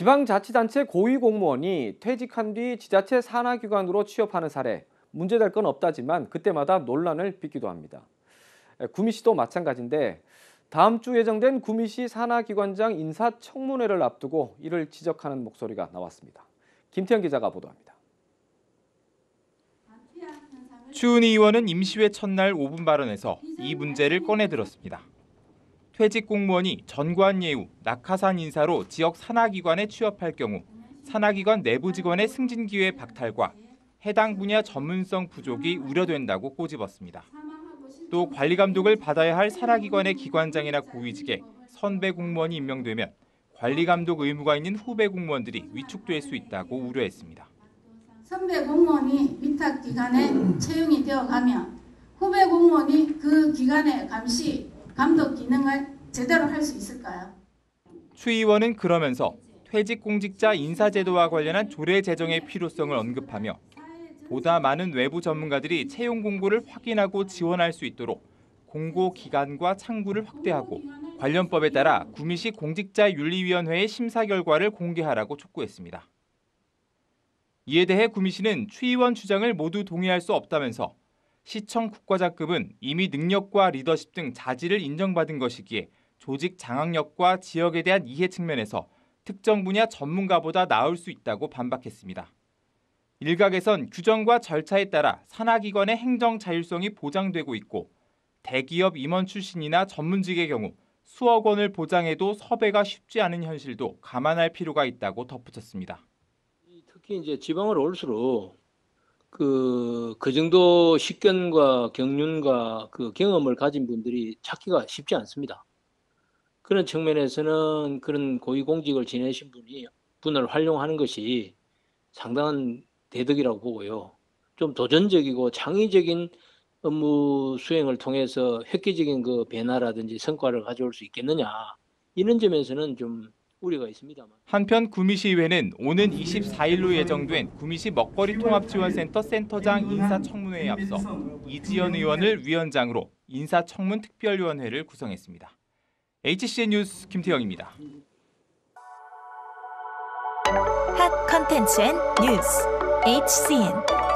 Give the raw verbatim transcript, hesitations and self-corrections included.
지방자치단체 고위공무원이 퇴직한 뒤 지자체 산하기관으로 취업하는 사례, 문제될 건 없다지만 그때마다 논란을 빚기도 합니다. 구미시도 마찬가지인데 다음 주 예정된 구미시 산하기관장 인사청문회를 앞두고 이를 지적하는 목소리가 나왔습니다. 김태형 기자가 보도합니다. 추은희 의원은 임시회 첫날 오 분 발언에서 이 문제를 꺼내들었습니다. 퇴직 공무원이 전관 예우, 낙하산 인사로 지역 산하기관에 취업할 경우 산하기관 내부 직원의 승진 기회 박탈과 해당 분야 전문성 부족이 우려된다고 꼬집었습니다. 또 관리 감독을 받아야 할 산하기관의 기관장이나 고위직에 선배 공무원이 임명되면 관리 감독 의무가 있는 후배 공무원들이 위축될 수 있다고 우려했습니다. 선배 공무원이 위탁 기관에 채용이 되어가면 후배 공무원이 그 기관의 감시, 감독 기능을 제대로 할 수 있을까요? 추 의원은 그러면서 퇴직 공직자 인사제도와 관련한 조례 제정의 필요성을 언급하며 보다 많은 외부 전문가들이 채용 공고를 확인하고 지원할 수 있도록 공고 기간과 창구를 확대하고 관련법에 따라 구미시 공직자윤리위원회의 심사 결과를 공개하라고 촉구했습니다. 이에 대해 구미시는 추 의원 주장을 모두 동의할 수 없다면서 시청 국과장급은 이미 능력과 리더십 등 자질을 인정받은 것이기에 조직 장악력과 지역에 대한 이해 측면에서 특정 분야 전문가보다 나을 수 있다고 반박했습니다. 일각에선 규정과 절차에 따라 산하기관의 행정 자율성이 보장되고 있고 대기업 임원 출신이나 전문직의 경우 수억 원을 보장해도 섭외가 쉽지 않은 현실도 감안할 필요가 있다고 덧붙였습니다. 특히 이제 지방으로 올수록 그, 그 정도 식견과 경륜과 그 경험을 가진 분들이 찾기가 쉽지 않습니다. 그런 측면에서는 그런 고위공직을 지내신 분이 분을 활용하는 것이 상당한 대덕이라고 보고요. 좀 도전적이고 창의적인 업무 수행을 통해서 획기적인 그 변화라든지 성과를 가져올 수 있겠느냐, 이런 점에서는 좀 우려가 있습니다만. 한편 구미시의회는 오는 이십사 일로 예정된 구미시 먹거리 통합지원센터 센터장 인사청문회에 앞서 이지연 의원을 위원장으로 인사청문 특별위원회를 구성했습니다. 에이치씨엔 뉴스 김태형입니다. 핫 컨텐츠 앤 뉴스 에이치씨엔